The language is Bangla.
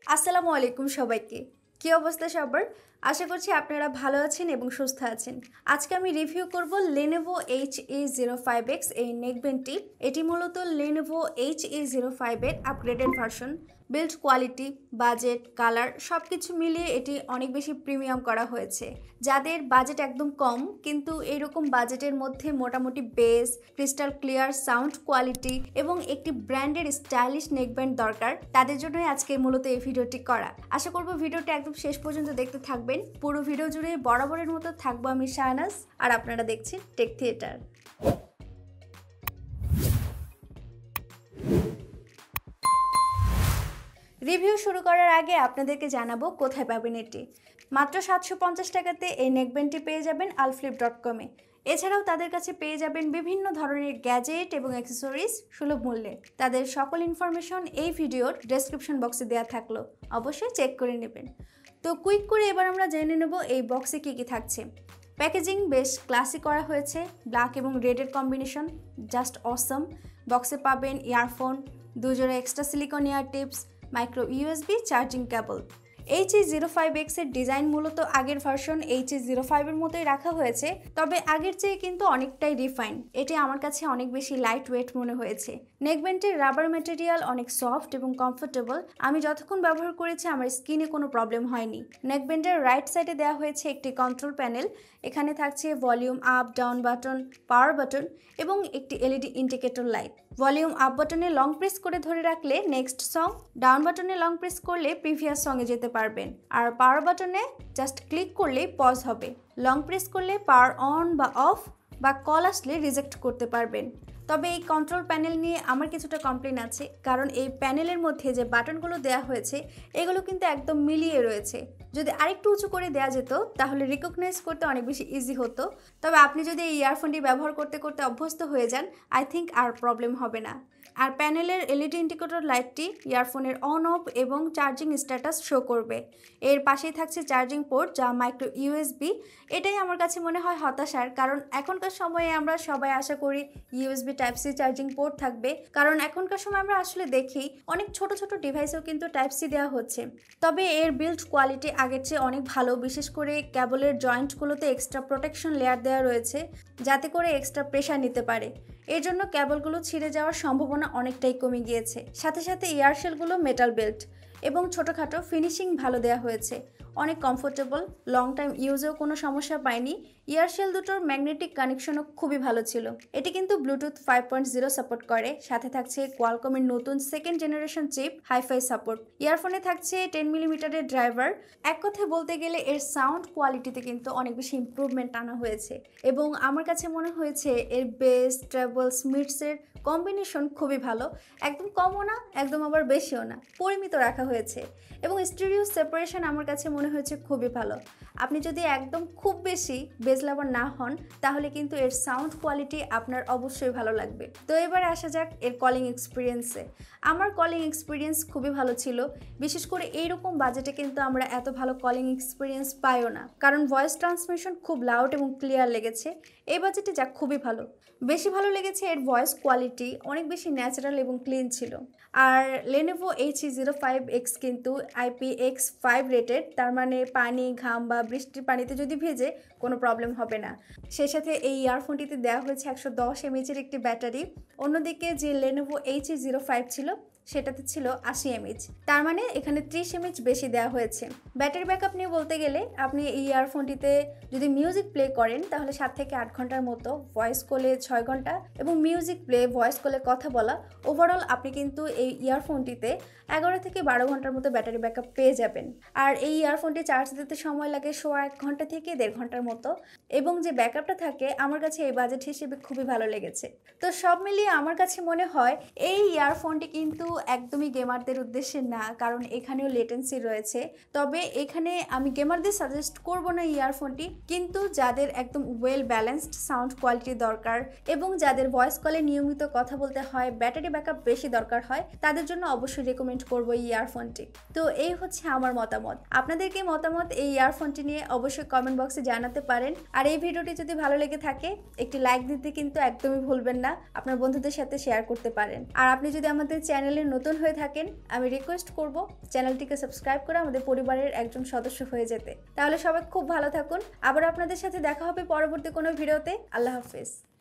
আসসালামু আলাইকুম সবাইকে। কি অবস্থা সবার? আশা করছি আপনারা ভালো আছেন এবং সুস্থ আছেন। আজকে আমি রিভিউ করব Lenovo HE05X এই নেকব্যান্ডটি। এটি মূলত Lenovo HE05 এর upgraded version. Build quality, budget, colour সবকিছু মিলিয়ে এটি অনেক বেশি প্রিমিয়াম করা হয়েছে। যাদের বাজেট একদম কম কিন্তু এইরকম বাজেটের মধ্যে মোটামুটি bass, crystal clear sound quality এবং একটি ব্র্যান্ডের স্টাইলিশ নেকব্যান্ড দরকার, তাদের জন্যই আজকে মূলত এই ভিডিওটি করা। আশা করব ভিডিওটি একদম শেষ পর্যন্ত দেখতে থাকবেন। পুরো ভিডিও জুড়ে বরাবরের মতো থাকবো আমি শাহনাজ, আর আপনারা দেখছেন টেক থিয়েটার। রিভিউ শুরু করার আগে আপনাদেরকে জানাবো কোথায় পাবেন এটি। মাত্র 750 টাকাতে এই নেকব্যান্ডটি পেয়ে যাবেন alflip.com-এ। এছাড়াও তাদের কাছে পেয়ে যাবেন বিভিন্ন ধরনের গ্যাজেট এবং অ্যাক্সেসরিজ সুলভ মূল্যে। তাদের সকল ইনফরমেশন এই ভিডিওর ডেসক্রিপশন বক্সে দেওয়া থাকলো, অবশ্যই চেক করে নেবেন। তো কুইক করে এবার আমরা জেনে নেব এই বক্সে কী কী থাকছে। প্যাকেজিং বেশ ক্লাসি করা হয়েছে, ব্ল্যাক এবং রেডের কম্বিনেশন জাস্ট অসম। বক্সে পাবেন ইয়ারফোন, 2 জোড়া extra silicone ear tips, micro USB charging cable. HE05X এর ডিজাইন মূলত আগের ভার্সন HE05 এর মতোই রাখা হয়েছে, তবে আগের চেয়ে কিন্তু অনেকটাই রিফাইন। এটি আমার কাছে অনেক বেশি লাইট ওয়েট মনে হয়েছে। নেকব্যান্ডের রাবার ম্যাটেরিয়াল অনেক সফট এবং কমফোর্টেবল। আমি যতক্ষণ ব্যবহার করেছি আমার স্কিনে কোনো প্রবলেম হয়নি। নেকব্যান্ডের রাইট সাইডে দেওয়া হয়েছে একটি কন্ট্রোল প্যানেল। এখানে থাকছে volume up down button, power button এবং একটি LED indicator light. Volume up বাটনে লং প্রেস করে ধরে রাখলে নেক্সট সং, ডাউন বাটনে লং প্রেস করলে প্রিভিয়াস সঙ্গে যেতে পারবেন, আর পাওয়ার বাটনে জাস্ট ক্লিক করলেই পজ হবে। লং প্রেস করলে পাওয়ার অন বা অফ বা কল আসলে রিজেক্ট করতে পারবেন। তবে এই কন্ট্রোল প্যানেল নিয়ে আমার কিছুটা কমপ্লেন আছে, কারণ এই প্যানেলের মধ্যে যে বাটনগুলো দেওয়া হয়েছে এগুলো কিন্তু একদম মিলিয়ে রয়েছে। যদি আরেকটু উঁচু করে দেওয়া যেত তাহলে রিকগনাইজ করতে অনেক বেশি ইজি হতো। তবে আপনি যদি এই ইয়ারফোনটি ব্যবহার করতে করতে অভ্যস্ত হয়ে যান, আই থিঙ্ক আর প্রবলেম হবে না। আর প্যানেলের এলইডি ইন্ডিকেটর লাইটটি ইয়ারফোনের অন অফ এবং চার্জিং স্ট্যাটাস শো করবে। এর পাশেই থাকছে চার্জিং পোর্ট, যা মাইক্রো ইউএসবি। এটাই আমার কাছে মনে হয় হতাশার, কারণ এখনকার সময়ে আমরা সবাই আশা করি USB type C charging port থাকবে, কারণ এখনকার সময় আমরা আসলে দেখি অনেক ছোট ছোট ডিভাইসেও কিন্তু টাইপ সি দেওয়া হচ্ছে। তবে এর বিল্ড কোয়ালিটি আগের চেয়ে অনেক ভালো, বিশেষ করে কেবলের জয়েন্টগুলোতে এক্সট্রা প্রোটেকশন লেয়ার দেওয়া রয়েছে যাতে করে এক্সট্রা প্রেশার নিতে পারে। এর জন্য কেবলগুলো ছিঁড়ে যাওয়ার সম্ভাবনা অনেকটাই কমে গিয়েছে। সাথে সাথে ইয়ারশেলগুলো মেটাল বেল্ট এবং ছোটোখাটো ফিনিশিং ভালো দেওয়া হয়েছে, অনেক কমফোর্টেবল, লং টাইম ইউজেও কোনো সমস্যা পায়নি। ইয়ারশেল দুটোর ম্যাগনেটিক কানেকশনও খুবই ভালো ছিল। এটি কিন্তু ব্লুটুথ 5.0 সাপোর্ট করে, সাথে থাকছে কোয়ালকমের নতুন second generation chip hifi support. ইয়ারফোনে থাকছে 10 মিলিমিটারের ড্রাইভার। এক কথায় বলতে গেলে এর সাউন্ড কোয়ালিটিতে কিন্তু অনেক বেশি ইম্প্রুভমেন্ট আনা হয়েছে এবং আমার কাছে মনে হয়েছে এর বেস, ট্রেবলস, মিডসের কম্বিনেশন খুবই ভালো। একদম কমও না, একদম আবার বেশিও না, পরিমিত রাখা হয়েছে এবং স্টেরিও সেপারেশন আমার কাছে মনে হয়েছে খুবই ভালো। আপনি যদি একদম খুব বেশি বেস লাভার না হন তাহলে কিন্তু এর সাউন্ড কোয়ালিটি আপনার অবশ্যই ভালো লাগবে। তো এবার আসা যাক এর কলিং এক্সপিরিয়েন্সে। আমার কলিং এক্সপিরিয়েন্স খুবই ভালো ছিল। বিশেষ করে এইরকম বাজেটে কিন্তু আমরা এত ভালো কলিং এক্সপিরিয়েন্স পাইও না, কারণ ভয়েস ট্রান্সমিশন খুব লাউড এবং ক্লিয়ার লেগেছে এই বাজেটে, যা খুবই ভালো। বেশি ভালো লেগেছে এর ভয়েস কোয়ালিটি, অনেক বেশি ন্যাচারাল এবং ক্লিন ছিল। আর Lenovo HE05X কিন্তু IPX5 রেটেড, তার মানে পানি, ঘাম বা বৃষ্টির পানিতে যদি ভেজে কোনো প্রবলেম হবে না। সেই সাথে এই ইয়ারফোনটিতে দেওয়া হয়েছে 110 mAh একটি ব্যাটারি। অন্যদিকে যে Lenovo HE05 ছিল সেটাতে ছিল 80 mAh, তার মানে এখানে 30 mAh বেশি দেওয়া হয়েছে। ব্যাটারি ব্যাকআপ নিয়ে বলতে গেলে আপনি এই ইয়ারফোনটিতে যদি মিউজিক প্লে করেন তাহলে 7 থেকে 8 ঘন্টার মতো, ভয়েস কলে 6 ঘন্টা এবং মিউজিক প্লে, ভয়েস কলে কথা বলা, ওভারঅল আপনি কিন্তু এই ইয়ারফোনটিতে 11 থেকে 12 ঘন্টার মতো ব্যাটারি ব্যাকআপ পেয়ে যাবেন। আর এই ইয়ারফোনটি চার্জ দিতে সময় লাগে 1.5 ঘন্টা থেকে 1.5 ঘন্টার মতো, এবং যে ব্যাকআপটা থাকে আমার কাছে এই বাজেট হিসেবে খুবই ভালো লেগেছে। তো সব মিলিয়ে আমার কাছে মনে হয় এই ইয়ারফোনটি কিন্তু একদমই গেমারদের উদ্দেশ্যে না, কারণ এখানেও লেটেন্সি রয়েছে। তবে এখানে আমি গেমারদের সাজেস্ট করব না ইয়ারফোনটি, কিন্তু যাদের একদম ওয়েল ব্যালেন্সড সাউন্ড কোয়ালিটি দরকার এবং যাদের ভয়েস কলে নিয়মিত কথা বলতে হয়, ব্যাটারি ব্যাকআপ বেশি দরকার হয়, তাদের জন্য অবশ্যই রেকমেন্ড করব এই ইয়ারফোনটি। তো এই হচ্ছে আমার মতামত। আপনাদের কি মতামত এই ইয়ারফোনটি নিয়ে অবশ্যই কমেন্ট বক্সে জানাতে পারেন। আর এই ভিডিওটি যদি ভালো লেগে থাকে একটি লাইক দিতে কিন্তু একদমই ভুলবেন না, আপনার বন্ধুদের সাথে শেয়ার করতে পারেন। আর আপনি যদি আমাদের চ্যানেলে নতুন হয়ে থাকেন আমি রিকোয়েস্ট করব চ্যানেলটিকে সাবস্ক্রাইব করে আমাদের পরিবারের একজন সদস্য হয়ে যেতে। তাহলে সবাই খুব ভালো থাকুন। আবার আপনাদের সাথে দেখা হবে পরবর্তী কোনো ভিডিওতে। আল্লাহ হাফেজ।